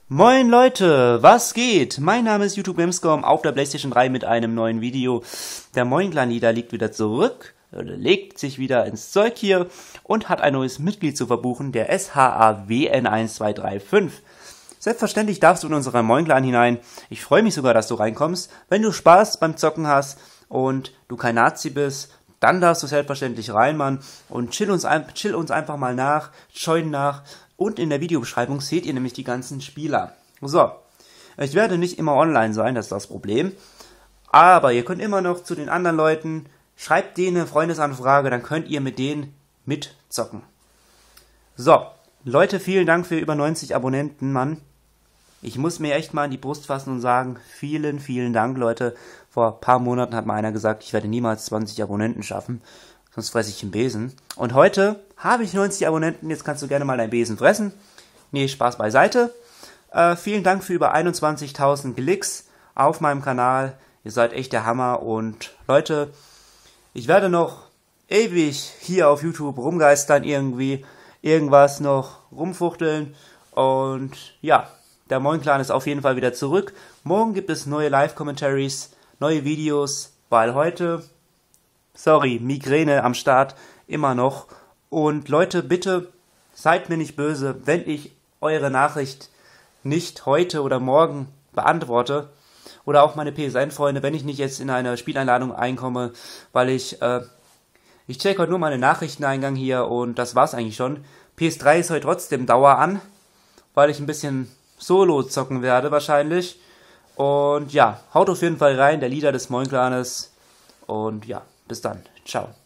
Moin Leute, was geht? Mein Name ist YouTube Gamescom auf der PlayStation 3 mit einem neuen Video. Der Moin-Clan-Leader liegt wieder zurück, legt sich wieder ins Zeug hier und hat ein neues Mitglied zu verbuchen, der SHAWN1235. Selbstverständlich darfst du in unseren Moin-Clan hinein. Ich freue mich sogar, dass du reinkommst. Wenn du Spaß beim Zocken hast und du kein Nazi bist, dann darfst du selbstverständlich rein, Mann, und chill uns einfach mal nach, join nach. Und in der Videobeschreibung seht ihr nämlich die ganzen Spieler. So, ich werde nicht immer online sein, das ist das Problem. Aber ihr könnt immer noch zu den anderen Leuten, schreibt denen eine Freundesanfrage, dann könnt ihr mit denen mitzocken. So, Leute, vielen Dank für über 90 Abonnenten, Mann. Ich muss mir echt mal in die Brust fassen und sagen, vielen, vielen Dank, Leute. Vor ein paar Monaten hat mal einer gesagt, ich werde niemals 20 Abonnenten schaffen, sonst fresse ich den Besen. Und heute habe ich 90 Abonnenten, jetzt kannst du gerne mal deinen Besen fressen. Nee, Spaß beiseite. Vielen Dank für über 21.000 Klicks auf meinem Kanal. Ihr seid echt der Hammer. Und Leute, ich werde noch ewig hier auf YouTube rumgeistern, irgendwas noch rumfuchteln. Und ja, der Moin-Clan ist auf jeden Fall wieder zurück. Morgen gibt es neue Live-Commentaries, neue Videos, weil heute, sorry, Migräne am Start, immer noch. Und Leute, bitte seid mir nicht böse, wenn ich eure Nachricht nicht heute oder morgen beantworte. Oder auch meine PSN-Freunde, wenn ich nicht jetzt in eine Spieleinladung einkomme, weil ich check heute nur meinen Nachrichteneingang hier und das war's eigentlich schon. PS3 ist heute trotzdem Dauer an, weil ich ein bisschen Solo zocken werde wahrscheinlich. Und ja, haut auf jeden Fall rein, der Leader des Moin-Clanes. Und ja, bis dann. Ciao.